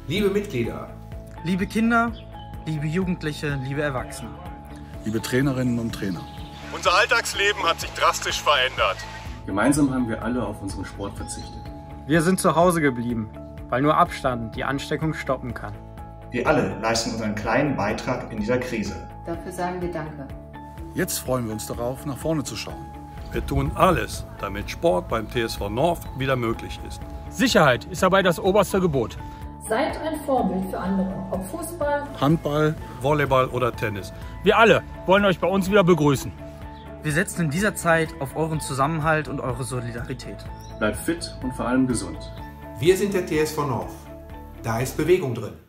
Liebe Mitglieder, liebe Kinder, liebe Jugendliche, liebe Erwachsene, liebe Trainerinnen und Trainer. Unser Alltagsleben hat sich drastisch verändert. Gemeinsam haben wir alle auf unseren Sport verzichtet. Wir sind zu Hause geblieben, weil nur Abstand die Ansteckung stoppen kann. Wir alle leisten unseren kleinen Beitrag in dieser Krise. Dafür sagen wir Danke. Jetzt freuen wir uns darauf, nach vorne zu schauen. Wir tun alles, damit Sport beim TSV North wieder möglich ist. Sicherheit ist dabei das oberste Gebot. Seid ein Vorbild für andere, ob Fußball, Handball, Volleyball oder Tennis. Wir alle wollen euch bei uns wieder begrüßen. Wir setzen in dieser Zeit auf euren Zusammenhalt und eure Solidarität. Bleibt fit und vor allem gesund. wir sind der TSV North. Da ist Bewegung drin.